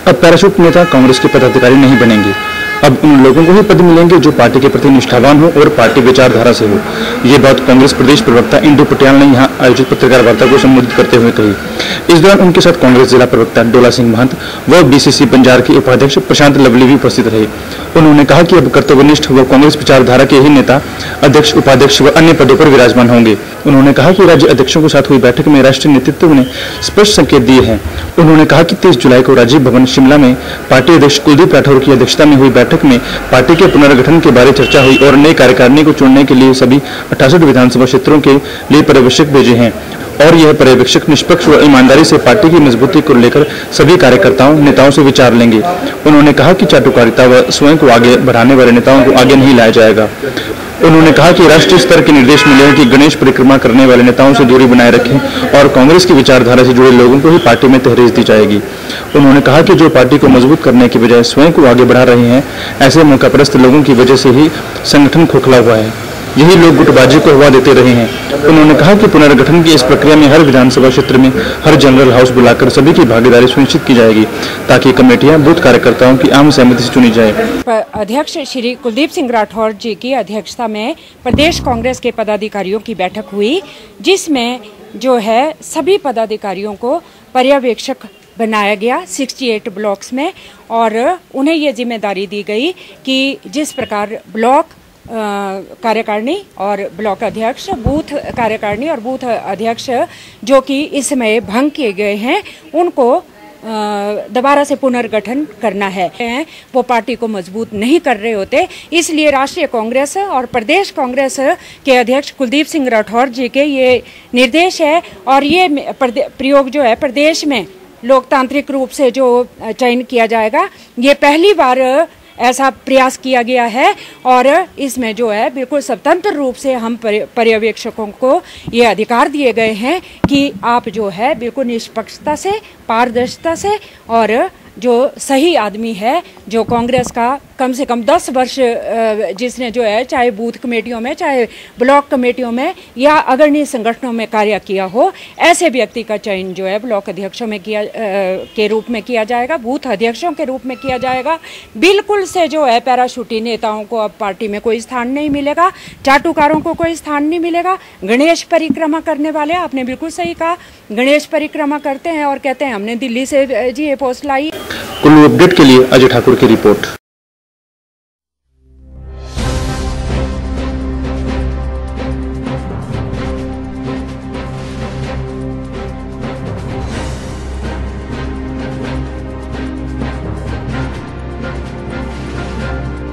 अब पैराशूट नेता कांग्रेस के पदाधिकारी नहीं बनेंगे। अब उन लोगों को ही पद मिलेंगे जो पार्टी के प्रति निष्ठावान हो और पार्टी विचारधारा से हो। ये बात कांग्रेस प्रदेश प्रवक्ता इंदु पटियाल ने यहां आयोजित पत्रकार वार्ता को संबोधित करते हुए कही। इस दौरान उनके साथ कांग्रेस जिला प्रवक्ता डोला सिंह महंत व बीसीसी बंजार के उपाध्यक्ष प्रशांत लवली भी उपस्थित रहे। उन्होंने कहा कि अब कर्तव्यनिष्ठ व कांग्रेस विचारधारा के ही नेता अध्यक्ष, उपाध्यक्ष व अन्य पदों पर विराजमान होंगे। उन्होंने कहा कि राज्य अध्यक्षों के साथ हुई बैठक में राष्ट्रीय नेतृत्व ने स्पष्ट संकेत दिए हैं। उन्होंने कहा कि 30 जुलाई को राजीव भवन शिमला में पार्टी अध्यक्ष कुलदीप राठौर की अध्यक्षता में हुई बैठक में पार्टी के पुनर्गठन के बारे चर्चा हुई और नई कार्यकारिणी को चुनने के लिए सभी 68 विधानसभा क्षेत्रों के लिए पर्यवेक्षक भेजे हैं और यह पर्यवेक्षक निष्पक्ष व ईमानदारी से पार्टी की मजबूती को लेकर सभी कार्यकर्ताओं, नेताओं से विचार लेंगे। उन्होंने कहा कि चाटुकारिता व स्वयं को आगे बढ़ाने वाले नेताओं को आगे नहीं लाया जाएगा। उन्होंने कहा कि राष्ट्रीय स्तर के निर्देश मिले हैं कि गणेश परिक्रमा करने वाले नेताओं से दूरी बनाए रखें और कांग्रेस की विचारधारा से जुड़े लोगों को ही पार्टी में तहरीर दी जाएगी। उन्होंने कहा कि जो पार्टी को मजबूत करने की बजाय स्वयं को आगे बढ़ा रहे हैं, ऐसे मौकापरस्त लोगों की वजह से ही संगठन खोखला हुआ है। यही लोग गुटबाजी को हवा देते रहे हैं। उन्होंने कहा कि पुनर्गठन की इस प्रक्रिया में हर विधानसभा क्षेत्र में हर जनरल हाउस बुलाकर सभी की भागीदारी सुनिश्चित की जाएगी ताकि कमेटियां बूथ कार्यकर्ताओं की आम सहमति से चुनी जाए। अध्यक्ष श्री कुलदीप सिंह राठौर जी की अध्यक्षता में प्रदेश कांग्रेस के पदाधिकारियों की बैठक हुई, जिसमें जो है सभी पदाधिकारियों को पर्यवेक्षक बनाया गया 68 ब्लॉक्स में और उन्हें ये जिम्मेदारी दी गई कि जिस प्रकार ब्लॉक कार्यकारिणी और ब्लॉक अध्यक्ष, बूथ कार्यकारिणी और बूथ अध्यक्ष जो कि इस समय भंग किए गए हैं, उनको दोबारा से पुनर्गठन करना है। वो पार्टी को मजबूत नहीं कर रहे होते, इसलिए राष्ट्रीय कांग्रेस और प्रदेश कांग्रेस के अध्यक्ष कुलदीप सिंह राठौर जी के ये निर्देश है और ये प्रयोग जो है प्रदेश में लोकतांत्रिक रूप से जो चयन किया जाएगा, ये पहली बार ऐसा प्रयास किया गया है और इसमें जो है बिल्कुल स्वतंत्र रूप से हम पर्यवेक्षकों को ये अधिकार दिए गए हैं कि आप जो है बिल्कुल निष्पक्षता से, पारदर्शिता से और जो सही आदमी है, जो कांग्रेस का कम से कम 10 वर्ष जिसने जो है चाहे बूथ कमेटियों में, चाहे ब्लॉक कमेटियों में या अग्रणी संगठनों में कार्य किया हो, ऐसे व्यक्ति का चयन जो है ब्लॉक अध्यक्षों में के रूप में किया जाएगा, बूथ अध्यक्षों के रूप में किया जाएगा। बिल्कुल से जो है पैराशूटी नेताओं को अब पार्टी में कोई स्थान नहीं मिलेगा, चाटुकारों को कोई स्थान नहीं मिलेगा। गणेश परिक्रमा करने वाले, आपने बिल्कुल सही कहा, गणेश परिक्रमा करते हैं और कहते हैं हमने दिल्ली से जी ये पोस्ट लाई। कुल्लू अपडेट के लिए अजय ठाकुर की रिपोर्ट।